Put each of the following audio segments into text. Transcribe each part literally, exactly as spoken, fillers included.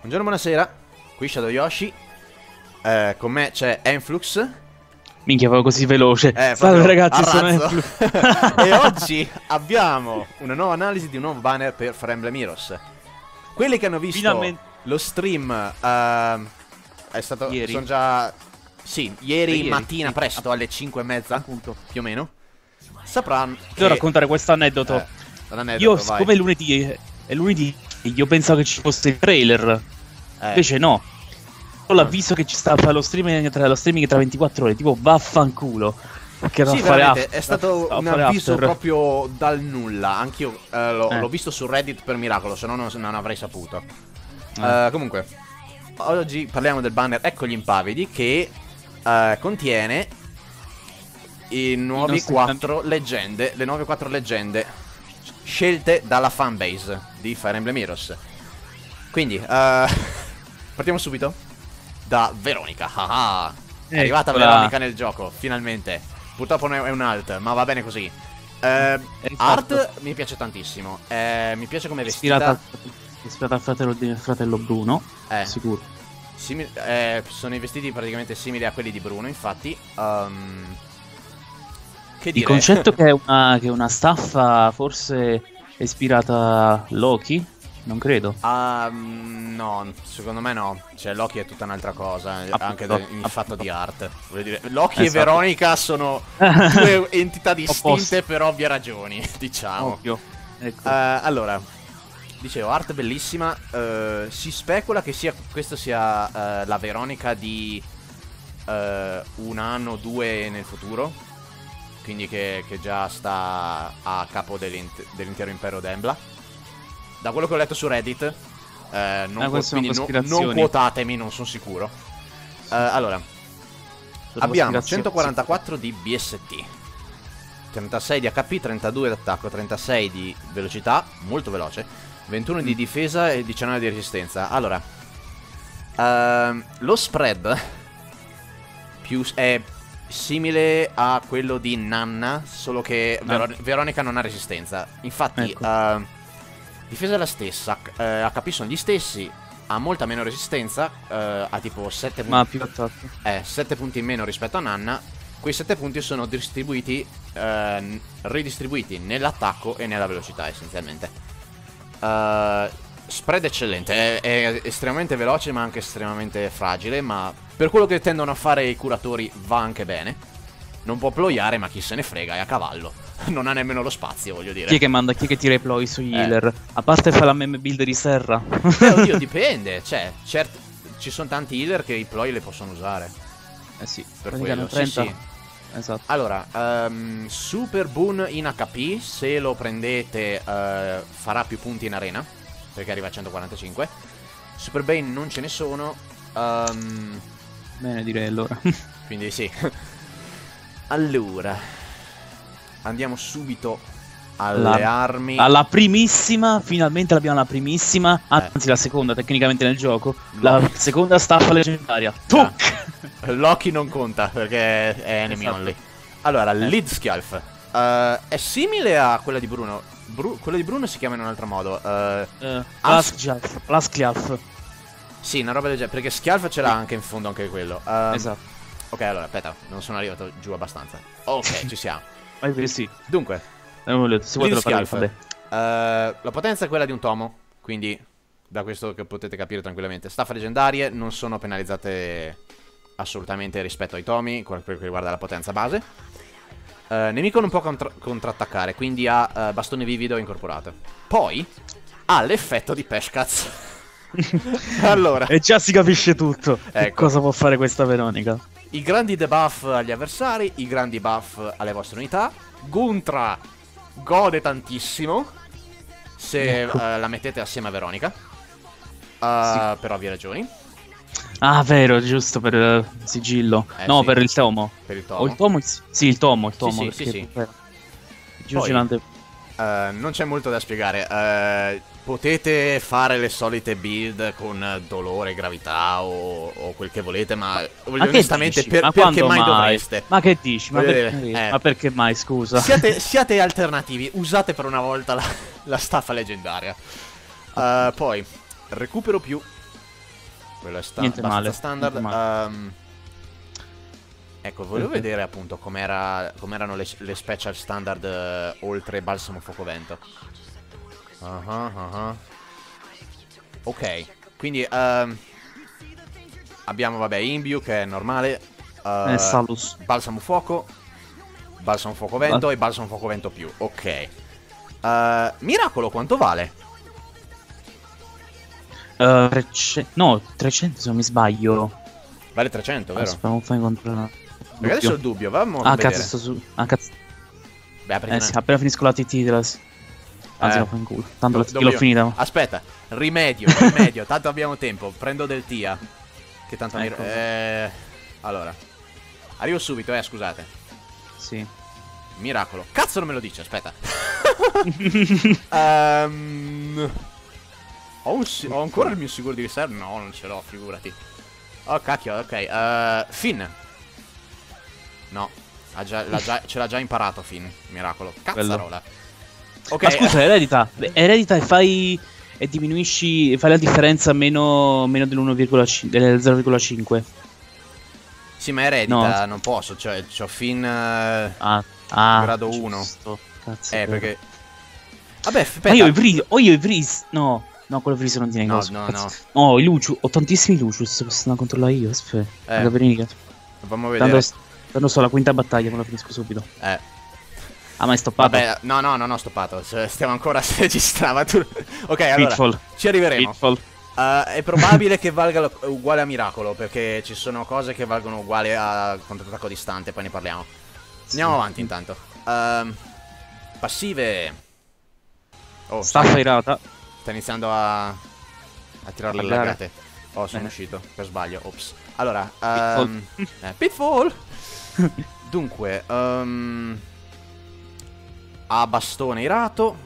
Buongiorno, buonasera. Qui Shadow Yoshi. Eh, con me c'è Enflux. Minchia, proprio così veloce. Eh, Salve ragazzi, sono Enflux. E oggi abbiamo una nuova analisi di un nuovo banner per Fire Emblem Heroes. Quelli che hanno visto Finalmente. lo stream uh, è stato ieri. Sono già Sì, ieri, ieri mattina sì. presto alle cinque e mezza, appunto, più o meno. Sapranno. Devo raccontare questo aneddoto. Eh, aneddoto io, vai. siccome è lunedì, è lunedì, io pensavo che ci fosse il trailer. Eh. Invece no. Ho l'avviso che ci sta a fare lo streaming tra, lo streaming tra ventiquattro ore. Tipo vaffanculo. Perché Sì, fare veramente, after, è stato un avviso after. proprio dal nulla. Anch'io eh, l'ho eh. visto su Reddit per miracolo, se no non, non avrei saputo. eh. uh, Comunque, oggi parliamo del banner Ecco gli impavidi, che uh, contiene i nuovi quattro leggende, le nuove quattro leggende scelte dalla fanbase di Fire Emblem Heroes. Quindi, uh, partiamo subito da Veronica. Ah ah. È arrivata Eccola. Veronica nel gioco, finalmente. Purtroppo è un alt, ma va bene così. eh, Art mi piace tantissimo. eh, Mi piace come è vestita. Ispirata, ispirata al fratello, di, fratello Bruno. eh, Sicuro. simil eh, Sono i vestiti praticamente simili a quelli di Bruno, infatti. um, Che dire? Il concetto che è una, che una staffa forse è ispirata a Loki? Non credo. uh, No, secondo me no. Cioè Loki è tutta un'altra cosa. Appunto, Anche del, il appunto. fatto di Art. Voglio dire, Loki esatto. e Veronica sono due entità distinte Opposti. per ovvie ragioni, diciamo. Ovvio. Ecco. Uh, allora, dicevo, art bellissima. uh, Si specula che sia questa sia uh, la Veronica di uh, un anno o due nel futuro. Quindi che, che già sta a capo dell'intero impero d'Embla. Da quello che ho letto su Reddit, eh, non, ah, quindi no, non quotatemi, non sono sicuro. uh, Allora, abbiamo centoquarantaquattro di B S T, trentasei di H P, trentadue di attacco, trentasei di velocità, molto veloce, ventuno mm. di difesa e diciannove di resistenza. Allora, uh, lo spread più è simile a quello di Nanna, solo che Ver ah. Veronica non ha resistenza. Infatti, ecco. uh, difesa è la stessa, uh, H P sono gli stessi, ha molta meno resistenza, uh, ha tipo sette Ma punti, più attacco. Eh, sette punti in meno rispetto a Nanna. Quei sette punti sono distribuiti, uh, ridistribuiti nell'attacco e nella velocità essenzialmente. uh, Spread eccellente, è, è estremamente veloce ma anche estremamente fragile, ma per quello che tendono a fare i curatori va anche bene. Non può ploiare, ma chi se ne frega, è a cavallo. Non ha nemmeno lo spazio, voglio dire. Chi è che manda, chi è che tira i ploi sugli eh. healer? A parte fa la meme build di Serra. Eh, oddio, dipende. Cioè, certo, ci sono tanti healer che i ploi le possono usare. Eh sì, per quello, trenta. Sì, sì. Esatto. Allora, um, Super Boon in H P, se lo prendete uh, farà più punti in arena, perché arriva a centoquarantacinque. Super Bane non ce ne sono. um, Bene, direi allora. Quindi sì. Allora, andiamo subito alle la, armi. Alla primissima, finalmente l'abbiamo la primissima, anzi eh. la seconda tecnicamente nel gioco. No. La seconda staffa leggendaria. No. Loki non conta perché è enemy esatto. only. Allora, eh. Lidskjalf uh, è simile a quella di Bruno. Bru quella di Bruno si chiama in un altro modo. Uh, uh, Laskjalf. Sì, una roba del genere, perché Skjalf ce l'ha anche in fondo anche quello. Um, esatto. Ok, allora, aspetta, non sono arrivato giù abbastanza. Ok, ci siamo. Eh, sì. Dunque, se vuoi te lo Skjalf, uh, la potenza è quella di un tomo, quindi da questo che potete capire tranquillamente. Staffe leggendarie non sono penalizzate assolutamente rispetto ai tomi, per quel che riguarda la potenza base. Uh, nemico non può contra contrattaccare, quindi ha uh, bastone vivido incorporato. Poi ha l'effetto di Peshkaz. Allora, e già si capisce tutto. Ecco. Cosa può fare questa Veronica? I grandi debuff agli avversari, i grandi buff alle vostre unità. Guntra gode tantissimo se ecco. uh, la mettete assieme a Veronica, uh, sì. per ovvie ragioni. Ah, vero, giusto, per uh, sigillo. Eh, no, sì. per il tomo. Per il tomo. O il tomo? Sì, il tomo, il tomo. Sì, sì, sì, sì. Per... Poi, uh, non c'è molto da spiegare. Uh, potete fare le solite build con dolore, gravità o, o quel che volete, ma, ma onestamente per, ma perché mai, mai dovreste? Ma che dici? Ma perché, eh. ma perché mai, scusa? Siate, siate alternativi, usate per una volta la, la staffa leggendaria. Uh, poi, recupero più Quello è sta niente male, standard. niente male. Um, ecco, volevo okay. vedere appunto com'era com'erano le, le special standard uh, oltre Balsamo Fuoco Vento. Uh -huh, uh -huh. Ok, quindi um, abbiamo, vabbè, Imbue che è normale, uh, eh, Salus. Balsamo Fuoco, Balsamo Fuoco Vento ah. e Balsamo Fuoco Vento più. Ok. uh, Miracolo quanto vale? Uh, trecento, no, trecento se non mi sbaglio. Vale trecento, vero? Aspetta, non fai controllare. Perché adesso ho il dubbio, vamo a ah, vedere. cazzo, sto su... Ah, cazzo. Beh, eh sì, appena finisco la T T della... Anzi, eh. lo fa in culo. Tanto Do l'ho finita. Aspetta, rimedio, rimedio. Tanto abbiamo tempo. Prendo del Tia. Che tanto ecco. mi... Eh... Allora. Arrivo subito, eh, scusate. Sì. Miracolo. Cazzo non me lo dice, aspetta. um... ho, un... ho ancora il mio sicuro di riserva? No, non ce l'ho, figurati. Oh, cacchio, ok. Uh, Finn. No. Ha già, già, ce l'ha già imparato Finn. Miracolo. Cazzarola. Ok. Ma scusa, eredita. Eredita e fai... E diminuisci... Fai la differenza meno, meno dell'uno virgola cinque. Del zero virgola cinque. Sì, ma eredita, no. Non posso. Cioè, c'ho Finn... Uh, ah, ah, grado uno. Cazzo. Eh, perché... Vabbè, aspetta. Ma io ho i Freeze. Ho io i Freeze. No. No, quello Freeze non tiene no, cosa. No, cazzo. no. No, i Lucius. Ho tantissimi Lucius. Posso controllare io. Aspetta. Eh. Vamo a vedere. Tanto, tanto so la quinta battaglia, me la finisco subito. Eh. Ah, ma è stoppato? Vabbè, no, no, non ho stoppato. Stiamo ancora a registrare. Ok, allora. Pitfall. Ci arriveremo. Pitfall. Uh, è probabile che valga uguale a Miracolo, perché ci sono cose che valgono uguale a contrattacco distante, poi ne parliamo. Andiamo sì. avanti intanto. Uh, passive. Oh, Staffa irata. Sta iniziando a, a tirare le lagate. Oh, sono Bene. uscito per sbaglio. Ops. Allora, um, Pitfall. Eh, Pitfall. Dunque, um, a bastone irato.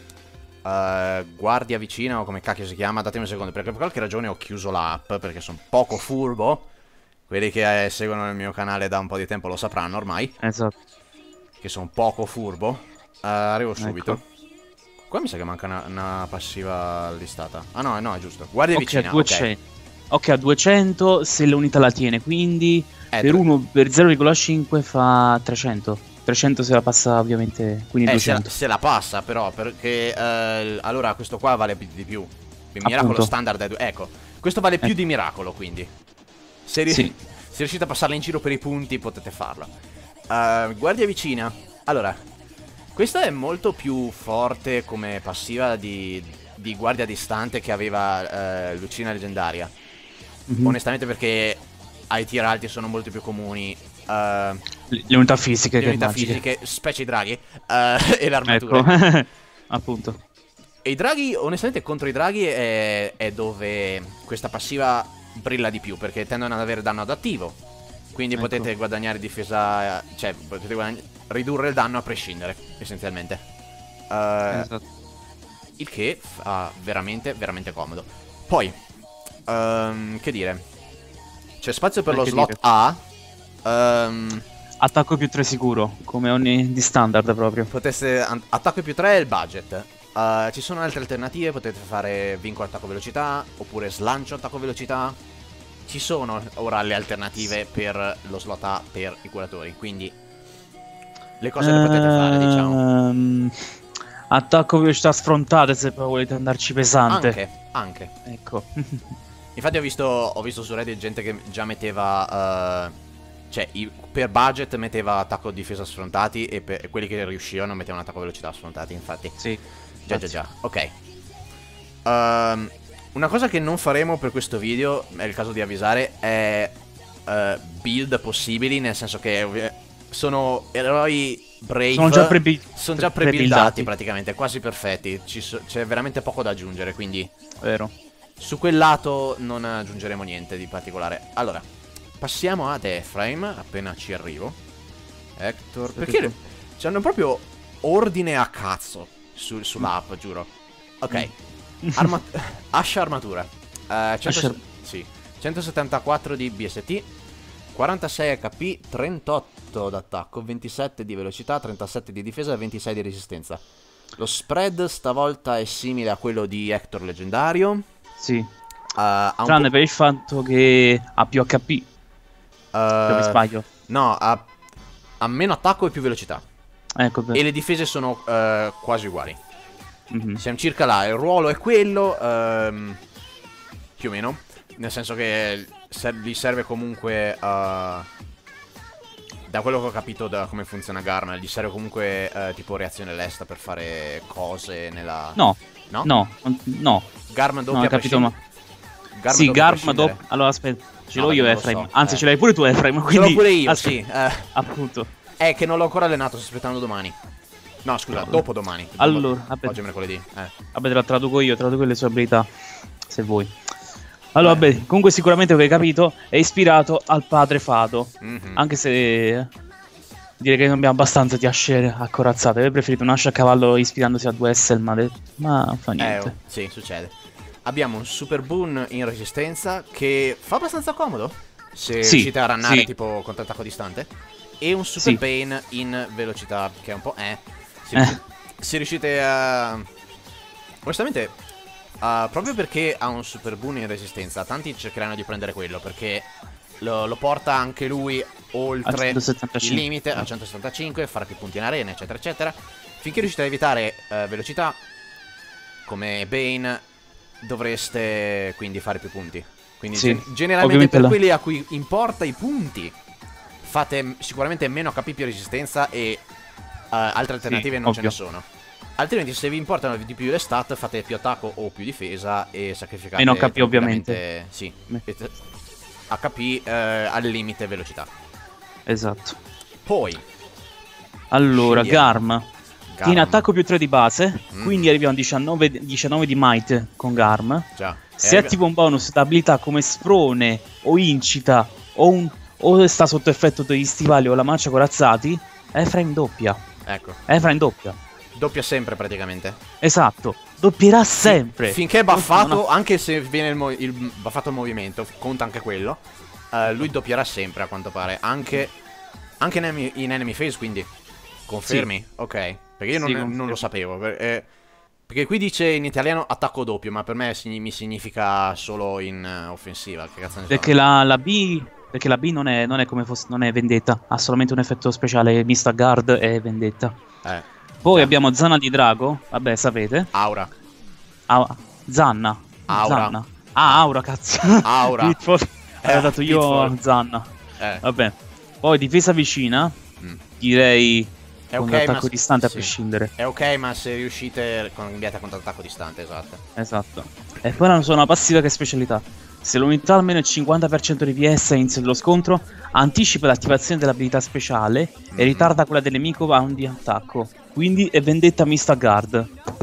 Uh, guardia vicina o come cacchio si chiama. Datemi un secondo, perché per qualche ragione ho chiuso l'app, perché sono poco furbo. Quelli che eh, seguono il mio canale da un po' di tempo lo sapranno ormai. Esatto. Che sono poco furbo. uh, Arrivo subito. Ecco. Qua mi sa che manca una, una passiva listata. Ah no, no, è giusto. Guardia okay, vicina, duecento. Ok, a duecento se l'unità la tiene, quindi eh, per uno per zero virgola cinque fa trecento. trecento se la passa ovviamente, quindi eh, duecento. Se la, se la passa però, perché eh, allora questo qua vale di più. Il Miracolo Appunto. standard è due. Ecco, questo vale più eh. di Miracolo, quindi se, ri sì. se riuscite a passarla in giro per i punti potete farlo. uh, Guardia vicina. Allora, questa è molto più forte come passiva di, di guardia distante che aveva uh, Lucina leggendaria. Mm-hmm. Onestamente, perché ai tier alti sono molto più comuni uh, le unità fisiche, le che unità magiche. fisiche, specie i draghi uh, e l'armatura. Ecco. Appunto. E i draghi, onestamente, contro i draghi è, è dove questa passiva brilla di più, perché tendono ad avere danno adattivo. Quindi ecco. potete guadagnare difesa, cioè potete guadagnare, ridurre il danno a prescindere, essenzialmente. Uh, esatto. Il che fa veramente, veramente comodo. Poi, um, che dire, c'è spazio per eh, lo slot dire. A. Um, attacco più tre sicuro, come ogni di standard proprio. Potesse, attacco più tre è il budget. Uh, ci sono altre alternative, potete fare vincolo attacco velocità, oppure slancio attacco velocità. Ci sono ora le alternative per lo slot A per i curatori, quindi le cose le potete fare, diciamo. Attacco velocità sfrontate se poi volete andarci pesante. Anche, anche. Ecco. Infatti ho visto, ho visto su Reddit gente che già metteva, uh, cioè i, per budget metteva attacco difesa sfrontati, e per quelli che riuscivano mettevano attacco velocità sfrontati, infatti. Sì. Già, già, già. Ok. Um, una cosa che non faremo per questo video, è il caso di avvisare, è uh, build possibili, nel senso che sono eroi brave, sono già pre-buildati, sono già pre-buildati praticamente, quasi perfetti. So, c'è veramente poco da aggiungere, quindi vero. Su quel lato non aggiungeremo niente di particolare. Allora, passiamo ad Ephraim, appena ci arrivo. Hector, perché c'hanno proprio ordine a cazzo su, sull'app, giuro. Ok. Arma Ascia armatura. uh, cento sì. centosettantaquattro di B S T, quarantasei H P, trentotto d'attacco, ventisette di velocità, trentasette di difesa e ventisei di resistenza. Lo spread stavolta è simile a quello di Hector leggendario. Sì. Uh, Tranne per il fatto che ha più H P. Uh, se mi sbaglio. No, ha, ha meno attacco e più velocità. Ecco, e le difese sono uh, quasi uguali. Mm-hmm. Siamo circa là. Il ruolo è quello, uh, più o meno. Nel senso che ser gli serve comunque... Uh, da quello che ho capito da come funziona Garm, gli serve comunque uh, tipo reazione lesta per fare cose nella... No. No? No. No. Garm doppia. Non ho capito, ma... Garm sì, Garm doppia. Allora aspetta, ce l'ho no, io Ephraim. So. Anzi, eh. ce l'hai pure tu Ephraim. Quindi... Ce l'ho pure io, aspetta. sì. Eh. Appunto. È che non l'ho ancora allenato, sto aspettando domani. No, scusa, no. dopo domani. Allora, vabbè. Oggi è mercoledì. Eh. Vabbè, te la traduco io, traduco le sue abilità, se vuoi. Allora, eh. vabbè, comunque sicuramente come hai capito è ispirato al padre Fado. Mm-hmm. Anche se... direi che non abbiamo abbastanza di asce accorazzate. Avrei preferito un asciacavallo ispirandosi a due S, ma, ma fa niente. Eh, oh, sì, succede. Abbiamo un Super Boon in resistenza che fa abbastanza comodo se sì, riuscite a rannare sì. tipo con attacco distante. E un Super sì. Bane in velocità che è un po'... Eh. Se, eh. se riuscite a... Onestamente, uh, proprio perché ha un Super Boon in resistenza, tanti cercheranno di prendere quello perché lo, lo porta anche lui oltre il limite a centosettantacinque, fare più punti in arena, eccetera, eccetera. Finché riuscite a evitare uh, velocità, come Bane, dovreste quindi fare più punti. Quindi sì, gen generalmente per la... quelli a cui importa i punti, fate sicuramente meno H P più resistenza e uh, altre alternative sì, non ovvio. ce ne sono. Altrimenti se vi importano di più le stat, fate più attacco o più difesa e sacrificate meno H P ovviamente. Sì, H P uh, al limite velocità. Esatto. Poi allora Garm tiene attacco più tre di base, mm. quindi arriviamo a diciannove, diciannove di might con Garm. Già. Se attiva un bonus da abilità come sprone o incita o, un, o sta sotto effetto degli stivali o la marcia corazzati, Ephraim doppia. Ecco. Ephraim doppia. Doppia sempre praticamente. Esatto. Doppierà sempre. Sì, finché è buffato, ha... anche se viene il, il buffato il movimento, conta anche quello. Uh, lui doppierà sempre a quanto pare. Anche, anche in, enemy, in enemy phase, quindi. Confermi? Sì. Ok. Perché io sì, non, non lo sapevo. Eh, perché qui dice in italiano attacco doppio, ma per me mi significa solo in uh, offensiva. Che cazzo ne so? Perché la, la B. Perché la B non è, non è come fosse. Non è vendetta. Ha solamente un effetto speciale. Mista Guard e vendetta. Eh. Poi eh. abbiamo Zanna di Drago. Vabbè, sapete. Aura. A Zanna. Aura. Zanna. Ah, Aura, cazzo. Aura. Eh, ho dato io a Zanna. Eh. Vabbè. Poi difesa vicina. Mm. Direi. È con okay, attacco ma distante sì. a prescindere. È ok, ma se riuscite cambiate a contrattacco distante, esatto. Esatto. E poi hanno una passiva che è specialità. Se l'unità ha almeno il cinquanta per cento di P S all'inizio dello scontro, anticipa l'attivazione dell'abilità speciale mm-hmm. e ritarda quella del nemico a un di attacco. Quindi è vendetta mista guard.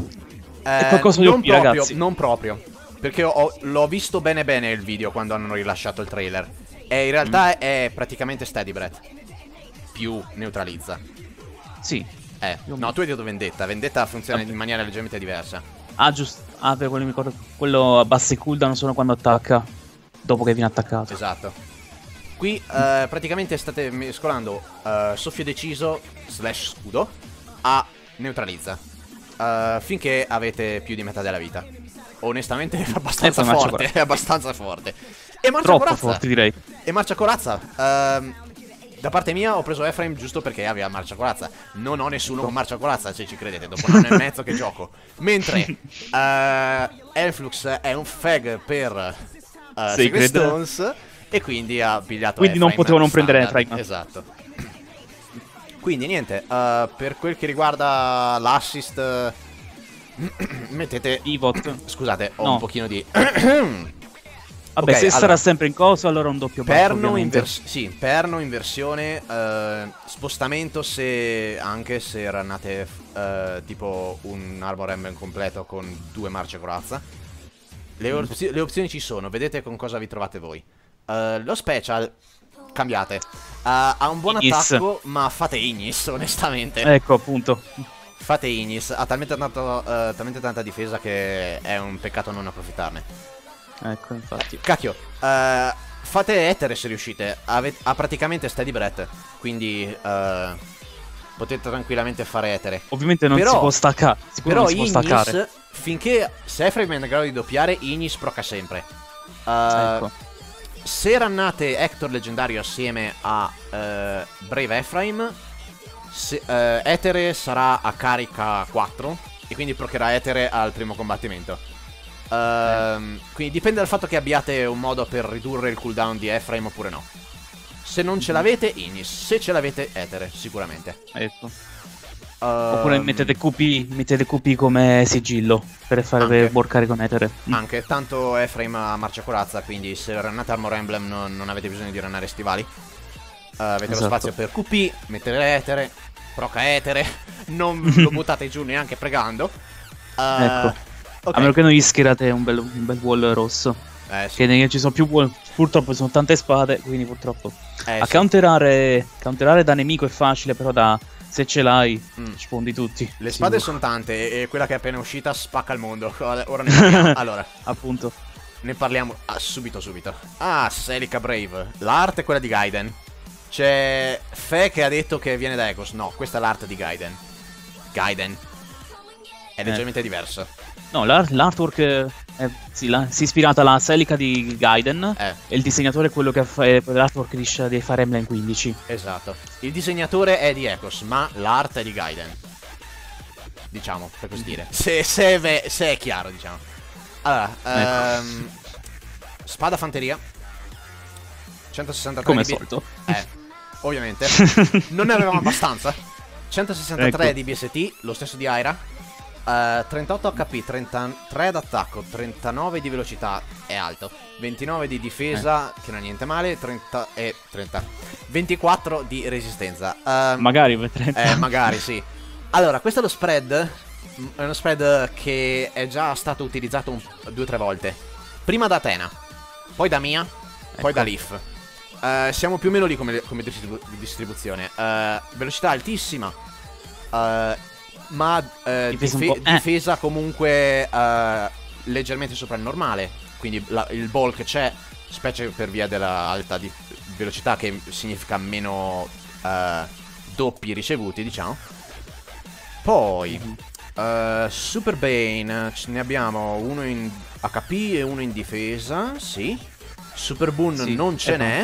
Eh, è qualcosa di non proprio, ragazzi. Non proprio. Perché l'ho visto bene bene il video quando hanno rilasciato il trailer. E in realtà mm. è praticamente Steady Breath. Più neutralizza. Sì. Eh, no, tu hai detto vendetta. Vendetta funziona in maniera leggermente diversa. Ah, giusto. Ah, per quello mi ricordo. Quello abbassa i cooldown solo quando attacca. Dopo che viene attaccato. Esatto. Qui eh, praticamente state mescolando eh, soffio deciso slash scudo a neutralizza. Eh, finché avete più di metà della vita. Onestamente è abbastanza forte. È abbastanza forte. E marcia Troppo corazza. forte, direi. E marcia corazza. Ehm... Da parte mia ho preso Ephraim giusto perché aveva marcia corazza. Non ho nessuno con marcia corazza, se ci credete, dopo un anno e mezzo che gioco. Mentre uh, Elflux è un fag per uh, Secret Stones e quindi ha pigliato Quindi Ephraim non potevo non standard. prendere Ephraim. Esatto. Quindi niente, uh, per quel che riguarda l'assist uh, mettete Pivot. Scusate, ho no. un pochino di Vabbè, okay, se allora, sarà sempre in coso, allora un doppio perno in sì, perno in versione uh, spostamento se anche se rannate uh, tipo un Armor Emblem completo con due marce corazza. Le, opzi le opzioni ci sono, vedete con cosa vi trovate voi. Uh, lo special cambiate. Uh, ha un buon Ignis. attacco, ma fate Ignis, onestamente. Ecco, appunto. Fate Ignis, ha talmente, tanto, uh, talmente tanta difesa che è un peccato non approfittarne. Ecco, infatti. Cacchio, uh, fate Etere se riuscite. Ave ha praticamente Steady Breath. Quindi uh, potete tranquillamente fare Etere. Ovviamente non però, si può staccare. Però non si Ignis, può staccare. finché se Ephraim è in grado di doppiare, Ignis proca sempre. Uh, ecco. Se rannate Hector leggendario assieme a uh, Brave Ephraim, se, uh, Etere sarà a carica quattro e quindi procherà Etere al primo combattimento. Uh, eh. Quindi dipende dal fatto che abbiate un modo per ridurre il cooldown di Ephraim oppure no. Se non ce l'avete, Ignis. Se ce l'avete, Etere, sicuramente. Ecco. Uh, Oppure mettete Q P, mettete Q P come sigillo per fare workare con Etere. Anche, tanto Ephraim ha marcia corazza, quindi se rannate Armor Emblem non, non avete bisogno di rannare stivali. Uh, avete esatto. lo spazio per Q P, mettere Etere, proca Etere, non lo buttate giù neanche pregando. Uh, ecco. Okay. A meno che non gli schierate un bel, un bel wall rosso. Eh, sì. Che ci sono più wall, purtroppo sono tante spade, quindi purtroppo. Eh, a sì. counterare, counterare da nemico è facile, però da... se ce l'hai, mm. sfondi tutti. Le spade sono tante e quella che è appena uscita spacca il mondo. Ora ne parliamo. Allora, appunto. Ne parliamo ah, subito, subito. Ah, Celica Brave. L'arte è quella di Gaiden. C'è Fe che ha detto che viene da Ecos. No, questa è l'arte di Gaiden. Gaiden. È leggermente eh. diversa. No, l'artwork è, sì, la, si è ispirata alla Celica di Gaiden eh. e il disegnatore è quello che fa l'artwork di, di Fire Emblem quindici. Esatto. Il disegnatore è di Ecos, ma l'arte è di Gaiden. Diciamo, per così dire. Se, se, ve, se è chiaro, diciamo. Allora, ecco. um, spada fanteria. centosessantatré come al di B... solito. Eh, ovviamente. Non ne avevamo abbastanza. centosessantatré ecco. di B S T, lo stesso di Aira. Uh, trentotto H P, trentatré d'attacco, trentanove di velocità, è alto, ventinove di difesa, eh. che non è niente male, trenta e trenta, ventiquattro di resistenza. Uh, magari per trenta. Eh, magari sì. Allora, questo è lo spread, è uno spread che è già stato utilizzato un, due o tre volte. Prima da Athena, poi da Mia, ecco. poi da Leaf. Uh, siamo più o meno lì come, come distribu distribuzione. Uh, velocità altissima. Uh, ma eh, difesa, dife eh. difesa comunque eh, leggermente sopra il normale. Quindi la, il bulk c'è, specie per via della alta di velocità, che significa meno eh, doppi ricevuti, diciamo. Poi mm-hmm. eh, Super Bane, ce ne abbiamo uno in H P e uno in difesa. Sì. Super Boon sì, non ce n'è,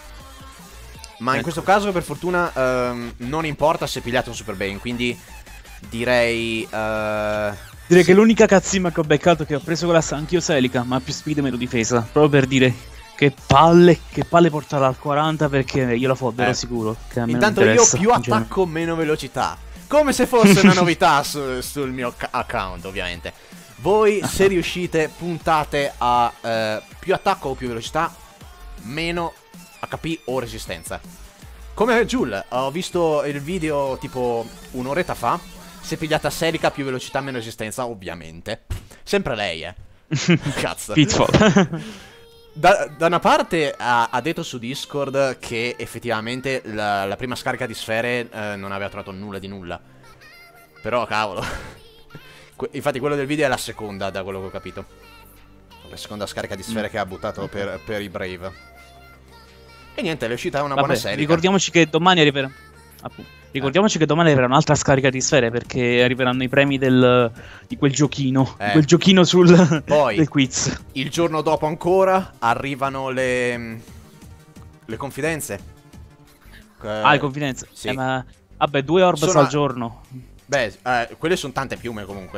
ma ecco. in questo caso per fortuna ehm, non importa se pigliate un Super Bane, quindi direi uh, Direi sì. che l'unica cazzima che ho beccato, che ho preso con la anch'io Celica, ma più speed e meno difesa, proprio per dire che palle, che palle portarla al quaranta, perché io la fodderò eh. sicuro che a me intanto non io più attacco meno velocità, come se fosse una novità su, sul mio account, ovviamente. Voi se riuscite puntate a uh, più attacco o più velocità, meno H P o resistenza. Come Jul, ho visto il video tipo un'oretta fa. Si è pigliata Celica, più velocità, meno resistenza, ovviamente. Sempre lei, eh. Cazzo. Pitfall. Da, da una parte ha, ha detto su Discord che effettivamente la, la prima scarica di sfere eh, non aveva trovato nulla di nulla. Però, cavolo. que infatti quello del video è la seconda, da quello che ho capito. La seconda scarica di sfere mm. che ha buttato per, per i Brave. E niente, è uscita una Vabbè, buona serie. Ricordiamoci che domani arriverà... Appunto. Ricordiamoci che domani arriverà un'altra scarica di sfere, perché arriveranno i premi del, di quel giochino. Eh. Di quel giochino sul Poi, del quiz. Il giorno dopo ancora arrivano le le confidenze. Ah, le confidenze. Sì. Eh, ma vabbè, due orbs sono... al giorno. Beh, eh, quelle sono tante piume comunque.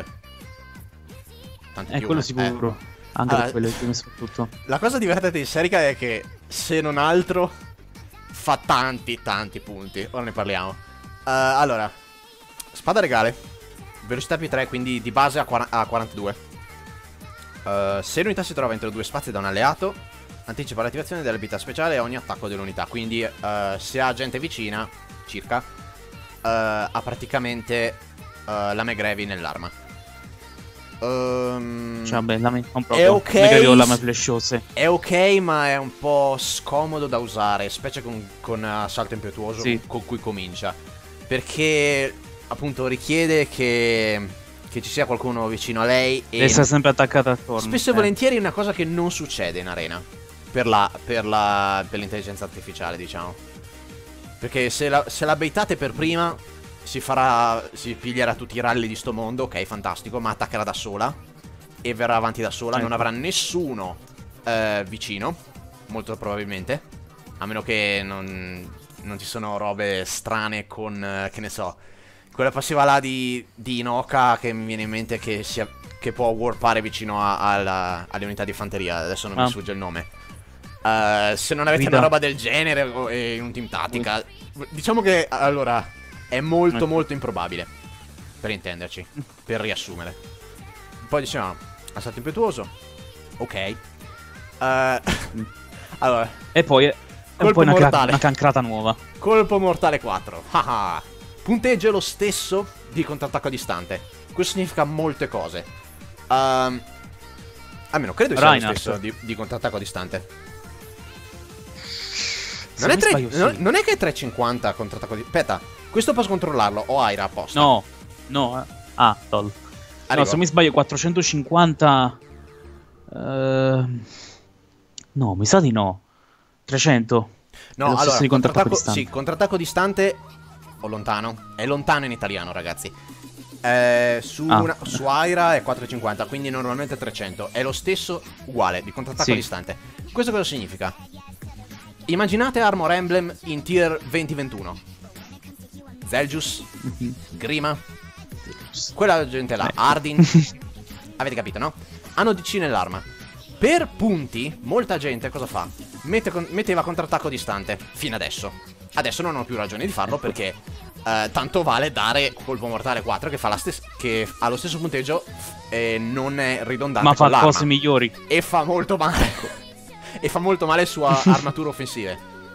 Tante eh, piume. quello sicuro. Eh. Anche allora, per quelle piume soprattutto. La cosa divertente di Celica è che, se non altro, fa tanti tanti punti. Ora ne parliamo. Uh, allora, spada regale, velocità più tre, quindi di base a, a quarantadue. uh, Se l'unità si trova entro due spazi da un alleato, anticipa l'attivazione dell'abilità speciale a ogni attacco dell'unità. Quindi uh, se ha gente vicina, circa, uh, ha praticamente uh, la Megrevi nell'arma. um, cioè, beh, la non proprio. È ok, la è ok, ma è un po' scomodo da usare, specie con, con assalto impetuoso, sì. con, con cui comincia. Perché appunto richiede che, che ci sia qualcuno vicino a lei e deve essere sempre attaccata attorno. Spesso e eh. volentieri è una cosa che non succede in arena per la per la per l'intelligenza artificiale, diciamo. Perché se la, se la baitate per prima, si farà si piglierà tutti i rally di sto mondo, ok, fantastico, ma attaccherà da sola e verrà avanti da sola, ecco. Non avrà nessuno eh, vicino, molto probabilmente. A meno che non, non ci sono robe strane con, eh, che ne so, quella passiva là di, di Inoka che mi viene in mente che, sia, che può warpare vicino a, alla, alle unità di fanteria. Adesso non ah. mi sfugge il nome. Uh, se non avete Guida. una roba del genere o in un team tattica, diciamo che allora è molto ecco. molto improbabile, per intenderci, per riassumere. Poi diciamo assalto impetuoso, ok. uh, Allora, e poi è un po' una, una cancrata nuova. Colpo mortale quattro. Punteggio è lo stesso di contrattacco distante. Questo significa molte cose. uh, Almeno credo sia Reinhardt. lo stesso di, di contrattacco distante. Non è, tre, sbaglio, non, sì. non è che è tre cinquanta contrattacco di... Aspetta, questo posso controllarlo o Aira apposta? No, no, eh. Ah, tol. No, se mi sbaglio quattrocentocinquanta... Uh... No, mi sa di no. trecento. No, allora, di contrattacco distante. Sì, contrattacco distante o lontano. È lontano in italiano, ragazzi. Eh, su, ah. una, su Aira è quattrocentocinquanta, quindi normalmente trecento. È lo stesso, uguale, di contrattacco sì. distante. Questo cosa significa? Immaginate Armor Emblem in tier venti ventuno. Zeljus, mm-hmm. Grima, quella gente là, Ardyn. Avete capito, no? Hanno D C nell'arma. Per punti, molta gente cosa fa? Mette con metteva contrattacco distante, fino adesso. Adesso non ho più ragione di farlo perché eh, tanto vale dare colpo mortale quattro che, fa la che ha lo stesso punteggio e non è ridondante. Ma fa cose migliori. E fa molto male. E fa molto male su armature offensive.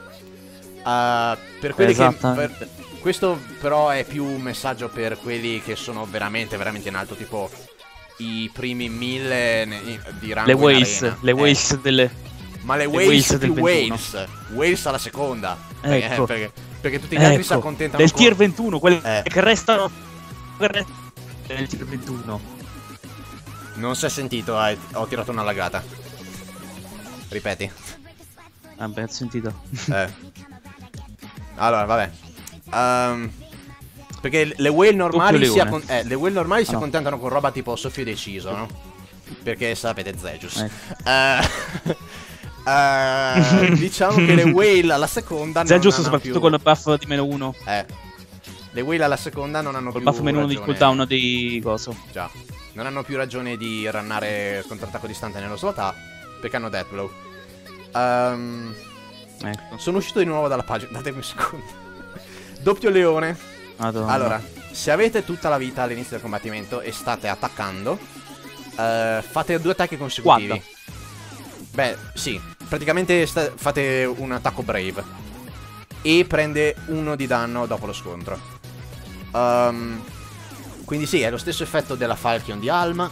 uh, Per quelli che per, questo però è più un messaggio per quelli che sono veramente veramente in alto, tipo i primi mille di rango. Le Wales, le Wales eh. delle Ma le, le Wales, Wales più Wales Wales alla seconda. Ecco. eh, perché, perché tutti gli altri ecco. si accontentano del tier ventuno, quelli eh. che restano del tier ventuno. Non si è sentito, hai, ho tirato una lagata. Ripeti. Vabbè, ho sentito. Eh. Allora, vabbè. Um, perché le whale normali, si, eh, le whale normali ah, si accontentano no. con roba tipo soffio deciso, no? Perché sapete Zeljus. Eh. Uh, uh, diciamo che le whale alla seconda Zeljus soprattutto più... con il buff di meno uno. Eh. Le whale alla seconda non hanno col più buff meno uno di cooldown di coso. Già. Non hanno più ragione di runnare contrattacco distante nello slot A, perché hanno Deathblow. um, ecco. Sono uscito di nuovo dalla pagina. Datemi un secondo. Doppio leone. Madonna. Allora, se avete tutta la vita all'inizio del combattimento e state attaccando, uh, fate due attacchi consecutivi. Guarda. Beh, sì. Praticamente fate un attacco brave e prende uno di danno dopo lo scontro. um, Quindi sì, è lo stesso effetto della Falchion di Alma.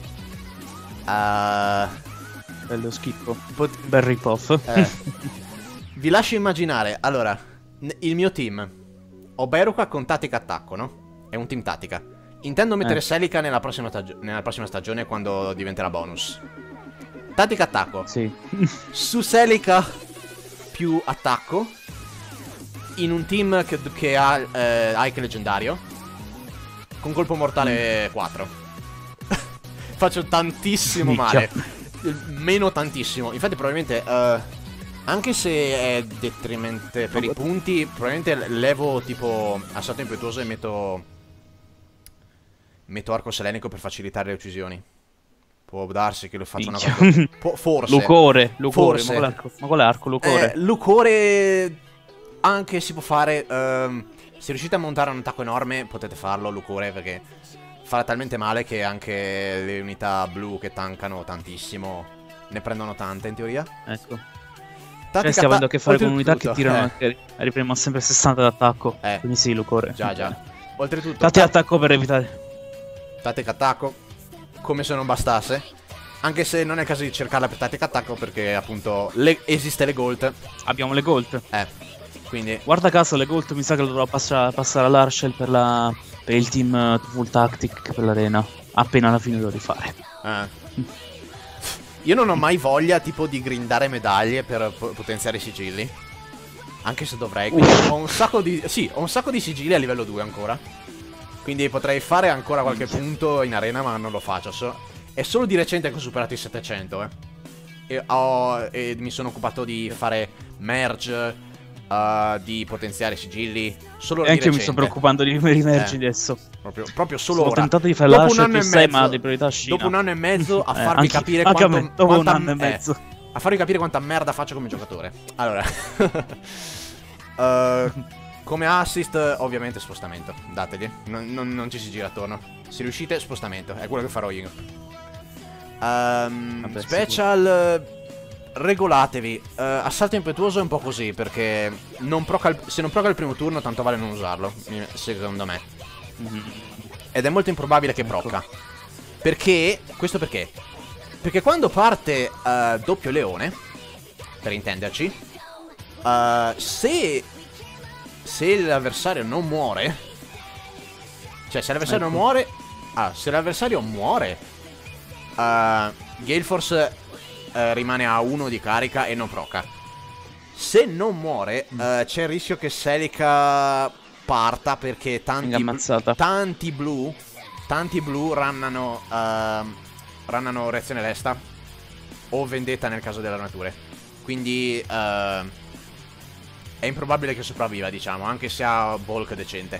uh, Bello schifo. Bel rip-off. eh, Vi lascio immaginare. Allora, il mio team. Ho Beruka con tattica attacco, no? È un team tattica. Intendo mettere eh. Celica nella prossima, nella prossima stagione quando diventerà bonus. Tattica attacco. Sì. Su Celica più attacco. In un team che, che ha eh, Ike leggendario. Con colpo mortale mm. quattro. Faccio tantissimo Micchia. male. Meno tantissimo. Infatti probabilmente uh, anche se è detrimente per i punti, probabilmente levo tipo assalto impetuoso e metto Metto arco selenico per facilitare le uccisioni. Può darsi che lo faccia una cosa. Può, forse Lucore, Lucore, forse. Ma qual è l'arco? Lucore. Eh, Lucore anche si può fare. um, Se riuscite a montare un attacco enorme potete farlo Lucore, perché farà talmente male che anche le unità blu che tankano tantissimo ne prendono tante in teoria. Ecco. Cioè, stiamo avendo a che fare con unità che tirano eh. Arriviamo sempre a sessanta d'attacco. Eh. Quindi sì, Lucore. Già, già. Oltretutto tattica attacco per evitare. Tattica attacco. Come se non bastasse. Anche se non è caso di cercarla per tattica attacco, perché appunto le... esiste le gold. Abbiamo le gold. Eh. Quindi guarda caso le gold mi sa che lo dovrò passa passare all'Arshel per la per il team full tactic per l'arena. Appena la finirò di fare. Eh. Io non ho mai voglia tipo di grindare medaglie per potenziare i sigilli. Anche se dovrei. Quindi ho un sacco di. Sì, ho un sacco di sigilli a livello due ancora. Quindi potrei fare ancora qualche punto in arena, ma non lo faccio. So... È solo di recente che ho superato i settecento, eh. e, ho, e mi sono occupato di fare merge, uh, di potenziare sigilli. Solo e anche io mi sto preoccupando di rimergi eh, adesso. Proprio, proprio solo Sono ora. Ho tentato di fare la Lascia più sei, ma di priorità Scina. Dopo un anno e mezzo a farmi eh, anche, capire anche quanto, a me, dopo quanta, un anno e mezzo. Eh, a farvi capire quanta merda faccio come giocatore. Allora uh, come assist ovviamente spostamento. Dategli, non, non, non ci si gira attorno. Se riuscite spostamento, è quello che farò io. um, Vabbè, Special regolatevi. uh, Assalto impetuoso è un po' così, perché non proca se non proca il primo turno tanto vale non usarlo, secondo me. mm-hmm. Ed è molto improbabile che proca. Perché, questo perché? Perché quando parte uh, doppio leone, per intenderci, uh, se se l'avversario non muore, cioè se l'avversario ecco. non muore, ah, se l'avversario muore, uh, Gale Force uh, rimane a uno di carica e non proca. Se non muore, uh, c'è il rischio che Celica parta, perché tanti, bl tanti blu, tanti blu runnano, uh, runnano reazione lesta o vendetta nel caso delle armature. Quindi uh, è improbabile che sopravviva, diciamo, anche se ha bulk decente.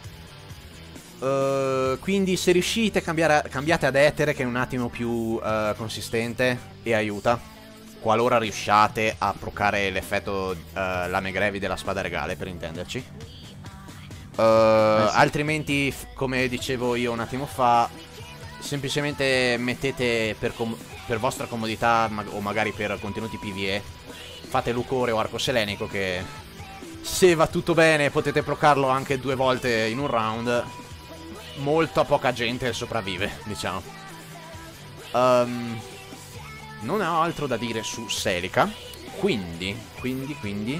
uh, Quindi se riuscite cambiare, cambiate ad etere, che è un attimo più uh, consistente e aiuta, qualora riusciate a procare l'effetto uh, lame grevi della spada regale, per intenderci. uh, eh sì. Altrimenti, come dicevo io un attimo fa, semplicemente mettete per, per vostra comodità, ma o magari per contenuti PvE, fate Lucore o Arco Selenico, che se va tutto bene potete procarlo anche due volte in un round. Molto poca gente sopravvive, diciamo. um, Non ho altro da dire su Celica. Quindi, quindi, quindi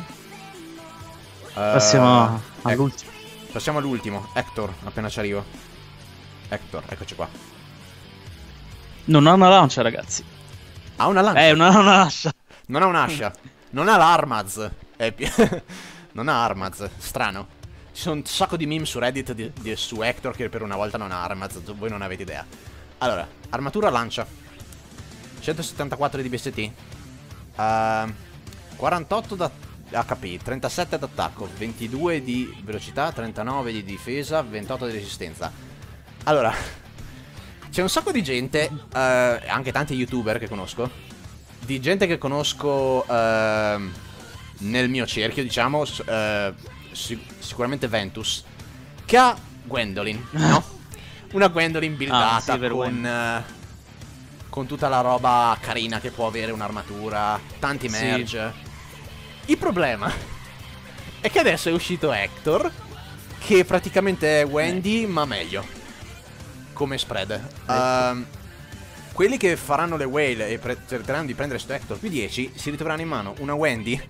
uh, Passiamo all'ultimo. Passiamo all'ultimo, Hector, appena ci arrivo. Hector, eccoci qua. Non ha una lancia, ragazzi. Ha una lancia? Eh, non ha un'ascia. Non ha un'ascia. Non ha l'Armaz. Non ha Armaz. Strano. Ci sono un sacco di meme su Reddit di, di, su Hector che per una volta non ha Armaz. Voi non avete idea. Allora, armatura lancia centosettantaquattro di B S T, uh, quarantotto da H P, trentasette d'attacco, ventidue di velocità, trentanove di difesa, ventotto di resistenza. Allora, c'è un sacco di gente, uh, anche tanti youtuber che conosco, di gente che conosco uh, nel mio cerchio, diciamo, uh, sic sicuramente Ventus, che ha Gwendolyn, no? Una Gwendolyn buildata ah, sì, con... Uh, con tutta la roba carina che può avere un'armatura, tanti merge. Sì. Il problema è che adesso è uscito Hector, che praticamente è Wendy, eh. ma meglio come spread. Ecco. uh, Quelli che faranno le whale e cercheranno di prendere sto Hector più dieci si ritroveranno in mano una Wendy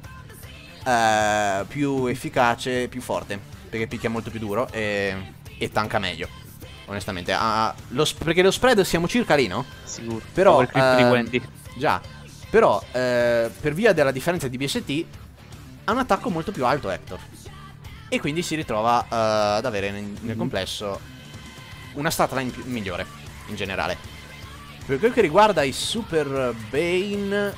uh, più efficace, più forte, perché picchia molto più duro e, e tanca meglio. Onestamente, ah, lo perché lo spread siamo circa lì, no? Sicuro. Però, il clip di Wendy. Già. Però, eh, per via della differenza di B S T, ha un attacco molto più alto Hector. E quindi si ritrova uh, ad avere nel, nel complesso una statline migliore, in generale. Per quel che riguarda i Super Bane,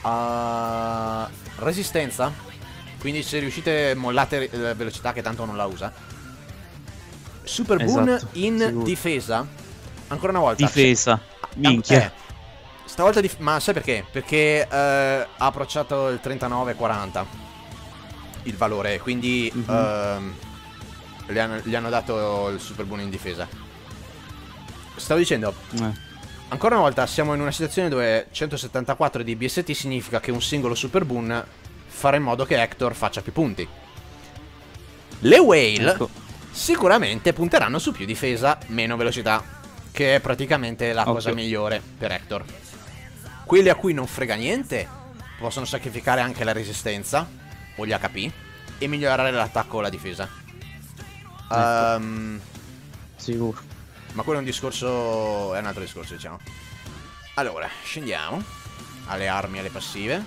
uh, resistenza. Quindi se riuscite mollate la velocità, che tanto non la usa. Super Boon, esatto, in sicuro. Difesa. Ancora una volta difesa. Minchia. eh, Stavolta dif ma sai perché? Perché eh, ha approcciato il trentanove quaranta il valore. Quindi mm-hmm. eh, gli, hanno, gli hanno dato il Super Boon in difesa. Stavo dicendo eh. Ancora una volta siamo in una situazione dove centosettantaquattro di B S T significa che un singolo Super Boon farà in modo che Hector faccia più punti. Le whale, ecco, sicuramente punteranno su più difesa, meno velocità, che è praticamente la okay. cosa migliore per Hector. Quelli a cui non frega niente possono sacrificare anche la resistenza o gli H P e migliorare l'attacco o la difesa. Ecco. um, Sicuro. Ma quello è un discorso, è un altro discorso, diciamo. Allora, scendiamo alle armi, alle passive.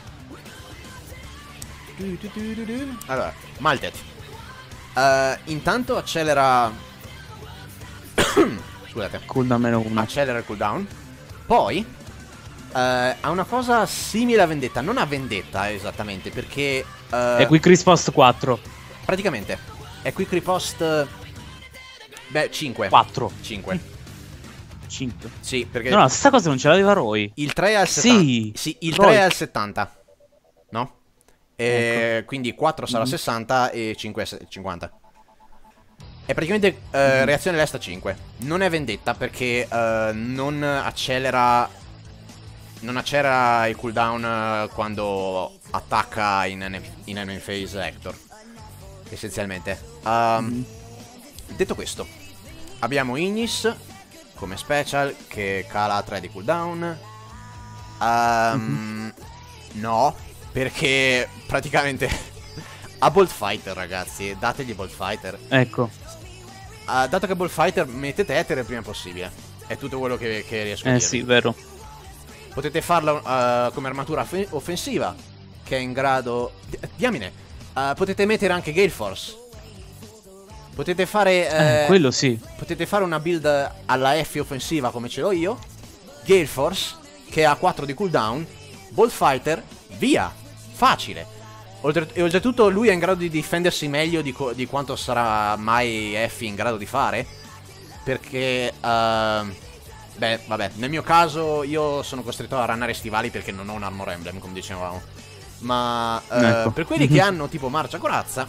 Allora, Maltet. Uh, intanto accelera Scusate, cooldown meno uno. Accelera il cooldown. Poi Uh, ha una cosa simile a Vendetta, non a Vendetta esattamente, perché... Uh, è Quick Riposte quattro. Praticamente, è Quick Riposte... Beh, cinque. quattro. cinque. cinque. Sì, perché... No, no, sta cosa non ce l'aveva Roy. Il tre è al settanta. Sì, sì il Roy. tre è al settanta. No? E Ecco. Quindi quattro sarà mm. sessanta e cinque è cinquanta. È praticamente uh, mm. reazione lesta cinque. Non è Vendetta perché uh, non accelera... Non accelera il cooldown quando attacca in, in enemy phase Hector. Essenzialmente. Um, mm. Detto questo, abbiamo Ignis come special che cala tre di cooldown. Um, mm-hmm. No, perché praticamente ha Bolt Fighter, ragazzi. Dategli Bolt Fighter. Ecco. Uh, dato che Bolt Fighter, mettete Ether il prima possibile. È tutto quello che, che riesco a eh dire. Eh sì, vero. Potete farla uh, come armatura offensiva, che è in grado... Diamine, uh, potete mettere anche Gale Force. Potete fare... Eh, eh, quello sì. Potete fare una build alla F offensiva come ce l'ho io. Gale Force, che ha quattro di cooldown. Bolt Fighter, via. Facile. Oltre, e oltretutto lui è in grado di difendersi meglio di, di quanto sarà mai F in grado di fare. Perché... Uh, Beh, vabbè, nel mio caso io sono costretto a runnare stivali perché non ho un armor emblem, come dicevamo. Ma eh, ecco. Per quelli che hanno tipo marcia corazza,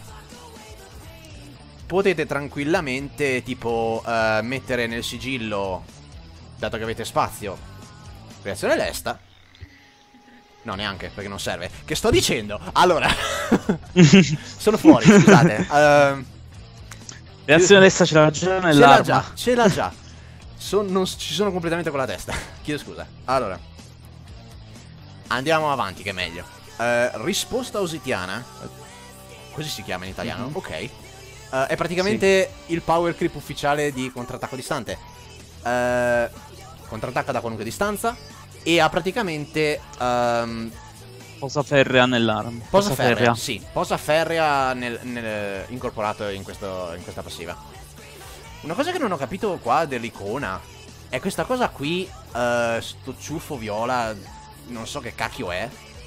potete tranquillamente tipo eh, mettere nel sigillo, dato che avete spazio, reazione lesta. No, neanche, perché non serve. Che sto dicendo? Allora, sono fuori, scusate. uh, Reazione lesta ce l'ha già nell'arma. Ce l'ha già, ce l'ha già. Son, non ci sono completamente con la testa. Chiedo scusa. Allora, andiamo avanti che è meglio. uh, Risposta ositiana, così si chiama in italiano. Mm-hmm. Ok. uh, È praticamente sì. il power creep ufficiale di contrattacco distante. uh, Contrattacca da qualunque distanza. E ha praticamente um, posa ferrea nell'arma. Posa, posa ferrea, ferrea, sì. Posa ferrea nel, nel, incorporato in, questo, in questa passiva. Una cosa che non ho capito qua dell'icona è questa cosa qui, uh, sto ciuffo viola, non so che cacchio è.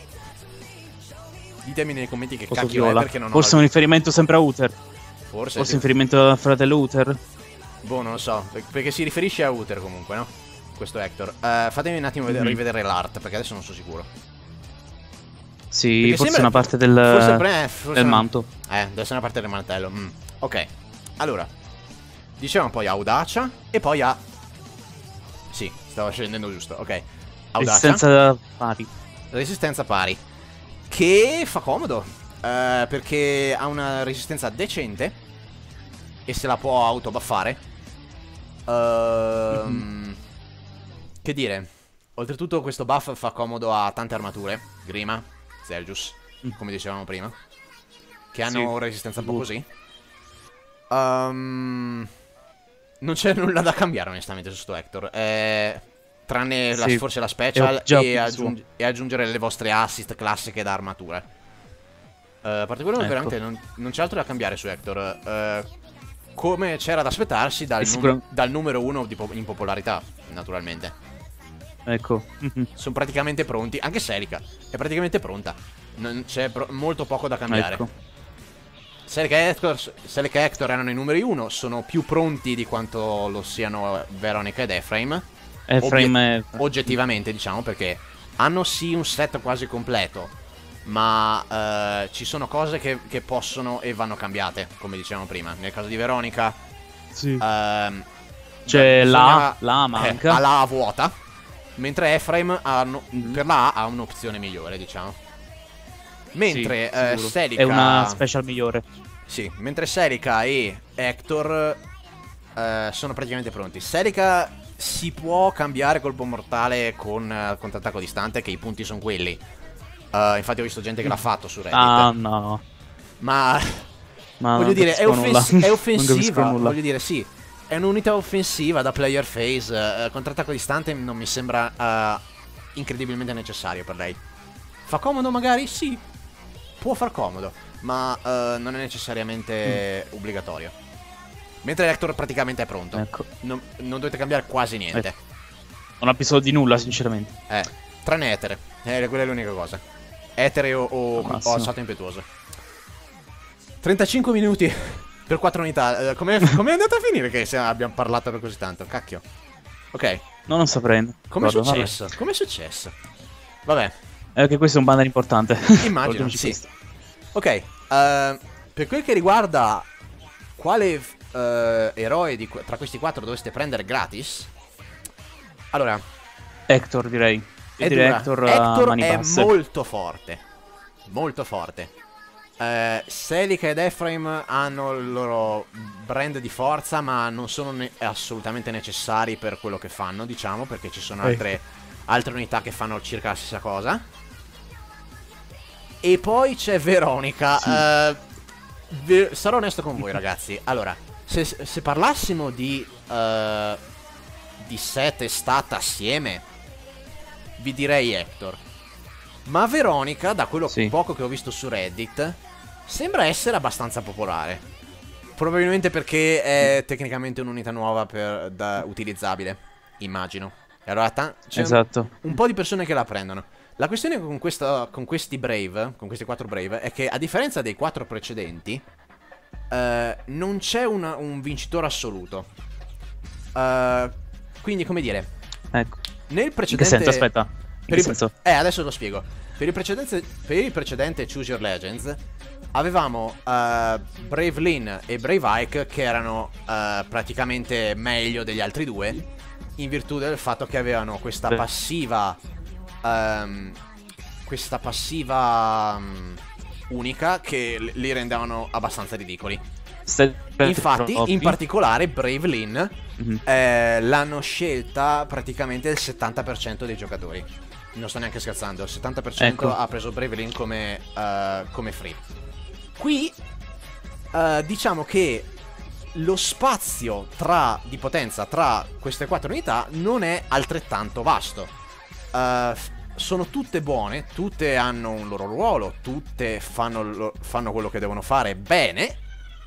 Ditemi nei commenti che Posso cacchio viola. È perché non Forse ho... un riferimento sempre a Uther. Forse Forse sì. un riferimento al fratello Uther. Boh, non lo so, perché si riferisce a Uther comunque, no? Questo Hector. uh, Fatemi un attimo mm-hmm. rivedere l'art, perché adesso non sono sicuro. Sì, perché forse sembra... una parte del, forse pre... forse del una... manto. Eh, deve essere una parte del mantello. mm. Ok, allora dicevamo poi audacia e poi ha... Sì, stavo scendendo giusto, ok. Audacia. Resistenza pari. Resistenza pari. Che fa comodo, uh, perché ha una resistenza decente e se la può autobuffare. uh, mm-hmm. Che dire, oltretutto questo buff fa comodo a tante armature. Grima, Zergius, mm. come dicevamo prima, che hanno sì. resistenza un po' così. um, Non c'è nulla da cambiare onestamente su sto Hector, eh, tranne la, sì. forse la special e, aggiung e aggiungere le vostre assist classiche da armatura. uh, A parte quello, ecco. veramente non, non c'è altro da cambiare su Hector, uh, come c'era da aspettarsi dal, num dal numero uno di po in popolarità, naturalmente. Ecco. Sono praticamente pronti. Anche Celica è praticamente pronta. Non c'è molto poco da cambiare. Ecco. Celica e Hector, Celica e Hector erano i numeri uno. Sono più pronti di quanto lo siano Veronica ed Ephraim. Ephraim è... oggettivamente, diciamo, perché hanno sì un set quasi completo, ma uh, ci sono cose che, che possono e vanno cambiate, come dicevamo prima. Nel caso di Veronica sì. uh, c'è la, la manca. Eh, ha la A vuota, mentre Ephraim ha no, mm. per la A ha un'opzione migliore, diciamo. Mentre sì, uh, Celica... è una special migliore. Sì, mentre Celica e Hector uh, sono praticamente pronti. Celica si può cambiare colpo mortale con uh, contrattacco distante, che i punti sono quelli. Uh, infatti ho visto gente che l'ha fatto su Reddit. Ah, no. Ma... Ma voglio dire, è, offens è offensiva. Voglio dire, sì. È un'unità offensiva da player phase. Uh, contrattacco distante non mi sembra uh, incredibilmente necessario per lei. Fa comodo magari? Sì. Può far comodo, ma uh, non è necessariamente mm. obbligatorio. Mentre Hector praticamente è pronto. Ecco. non, non dovete cambiare quasi niente. Ecco. Non ha bisogno di nulla, sinceramente. Eh. tranne etere, eh, quella è l'unica cosa. Etere o, o, o assalto impetuoso. trentacinque minuti per quattro unità. Come è andata a finire che se abbiamo parlato per così tanto? Cacchio. Ok. No, non saprei. Come è successo? Come è successo? Vabbè. È che questo è un banner importante. Immagino, sì. Ok. Uh, per quel che riguarda quale uh, eroe di, tra questi quattro dovreste prendere gratis, allora Hector direi. È, direi Hector, Hector mani è basse. molto forte. Molto forte. uh, Celica ed Ephraim hanno il loro brand di forza, ma non sono ne assolutamente necessari per quello che fanno, diciamo, perché ci sono altre, hey. altre unità che fanno circa la stessa cosa. E poi c'è Veronica. Sì. uh, ve Sarò onesto con voi, ragazzi. Allora, se, se parlassimo di uh, di set e stat assieme, vi direi Hector. Ma Veronica, da quello sì. poco che ho visto su Reddit, sembra essere abbastanza popolare. Probabilmente perché è tecnicamente un'unità nuova per, da, utilizzabile, immagino. E allora c'è esatto. un, un po' di persone che la prendono. La questione con, questa, con questi Brave, con questi quattro Brave, è che a differenza dei quattro precedenti, eh, non c'è un vincitore assoluto. Uh, quindi, come dire, ecco. Nel precedente... In che senso? Aspetta. In per che senso? Eh, adesso lo spiego. Per il precedente, per il precedente Choose Your Legends avevamo uh, Brave Lynn e Brave Ike che erano uh, praticamente meglio degli altri due, in virtù del fatto che avevano questa Beh. passiva... Um, questa passiva um, unica che li rendevano abbastanza ridicoli. Infatti, in particolare Brave Lynn mm-hmm. eh, l'hanno scelta praticamente il settanta per cento dei giocatori. Non sto neanche scherzando, il settanta per cento ecco. ha preso Brave Lynn come, uh, come free. Qui uh, diciamo che lo spazio tra, di potenza tra queste quattro unità non è altrettanto vasto. Uh, sono tutte buone, tutte hanno un loro ruolo, tutte fanno, lo, fanno quello che devono fare bene.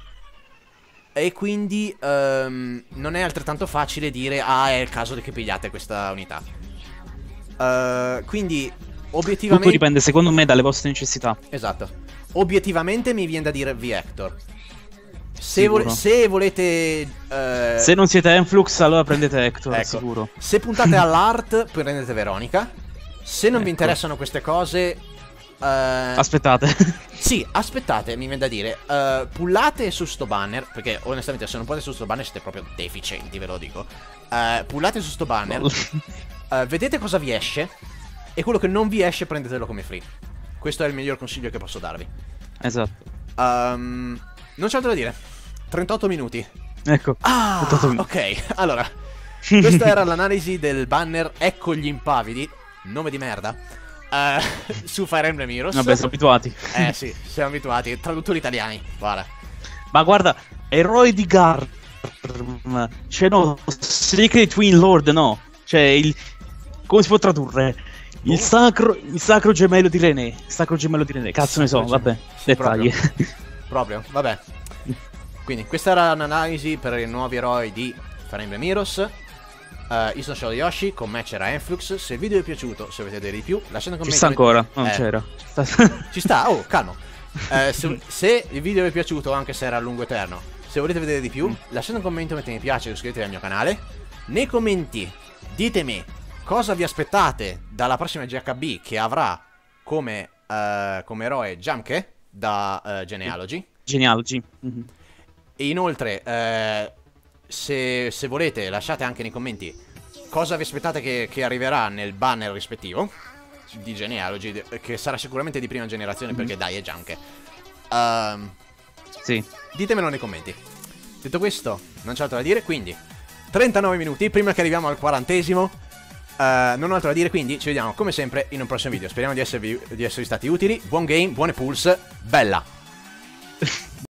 E quindi um, non è altrettanto facile dire ah, è il caso che pigliate questa unità. uh, Quindi obiettivamente tutto dipende secondo me dalle vostre necessità. Esatto. Obiettivamente mi viene da dire V-Hector. Se, vo se volete uh... se non siete Enflux allora prendete Hector, ecco. sicuro. Se puntate all'art prendete Veronica. Se non ecco. vi interessano queste cose uh... aspettate. Sì, aspettate, mi viene da dire uh, pullate su sto banner, perché onestamente se non potete su sto banner siete proprio deficienti, ve lo dico. uh, Pullate su sto banner, uh, vedete cosa vi esce, e quello che non vi esce prendetelo come free. Questo è il miglior consiglio che posso darvi. Esatto. um, Non c'è altro da dire. Trentotto minuti. Ecco. Ah, ok, allora questa era l'analisi del banner Ecco gli impavidi, nome di merda, Uh, su Fire Emblem Heroes. Vabbè, siamo abituati. Eh sì, siamo abituati. Traduttori italiani, guarda. Ma guarda, eroi di Garm. Cioè no, Secret Twin Lord, no. Cioè il... come si può tradurre? Il oh. sacro il sacro gemello di René. Sacro gemello di René. Cazzo ne so, vabbè. Sì, dettagli. Proprio. proprio, vabbè. Quindi questa era un'analisi per i nuovi eroi di Fire Emblem Heroes. Uh, io sono Shadow Yoshi, con me c'era Enflux. Se il video vi è piaciuto, se volete vedere di più, lasciate un commento. Ci sta ancora, non eh, c'era. Ci sta, oh, calmo. uh, se, se il video vi è piaciuto, anche se era a lungo eterno, se volete vedere di più, mm. lasciate un commento, mettete mi piace e iscrivetevi al mio canale. Nei commenti ditemi cosa vi aspettate dalla prossima G H B che avrà come, uh, come eroe Jamke da uh, Genealogy. Genealogy. Mm-hmm. E inoltre... Uh, Se, se volete lasciate anche nei commenti cosa vi aspettate che, che arriverà nel banner rispettivo di Genealogy, che sarà sicuramente di prima generazione, mm-hmm. perché dai è Junke. um, Sì. Ditemelo nei commenti. Detto questo non c'è altro da dire, quindi trentanove minuti prima che arriviamo al quarantesimo. uh, Non ho altro da dire, quindi ci vediamo come sempre in un prossimo video. Speriamo di esservi, di esservi stati utili. Buon game, buone pulse, bella.